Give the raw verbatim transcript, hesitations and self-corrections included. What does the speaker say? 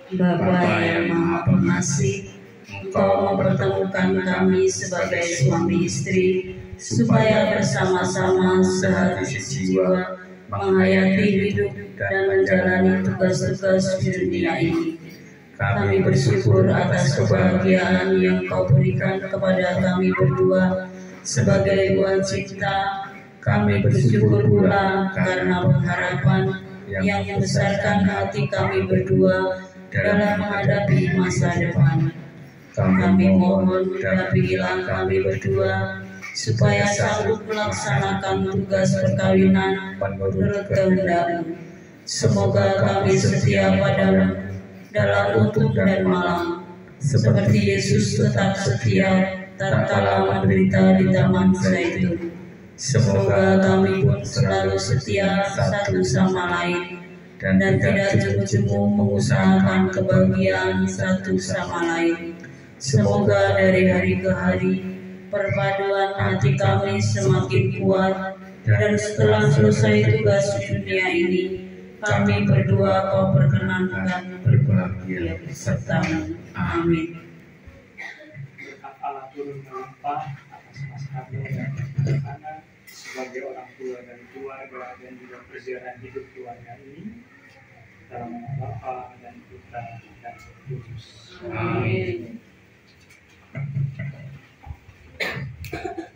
Bapa yang Maha Pengasih, Engkau mempertemukan kami sebagai suami istri, supaya bersama-sama sehati sejiwa menghayati hidup dan menjalani tugas-tugas di dunia ini. Kami bersyukur atas kebahagiaan yang Kau berikan kepada kami berdua sebagai buah cipta. Kami bersyukur pula karena pengharapan yang membesarkan hati kami berdua dalam menghadapi masa depan. Kami mohon dampingilah kami berdua supaya sanggup melaksanakan tugas perkawinan menurut kehendak-Mu. Semoga kami setia padamu dalam untung dan malam, seperti Yesus tetap setia tatkala menderita di Taman Zaitun. Semoga kami pun selalu setia satu sama lain dan tidak jemu-jemu mengusahakan kebahagiaan satu sama lain. Semoga dari hari ke hari perpaduan hati kami semakin kuat, dan setelah selesai tugas di dunia ini, kami berdua Kau perkenankan berbahagia beserta-Mu. Amin. Berkat Allah turun melimpah atas mas kami dan anak-anak sebagai orang tua dan keluarga dan juga perjalanan hidup keluarga ini, dalam nama Bapa dan Putra dan Roh Kudus. Amin.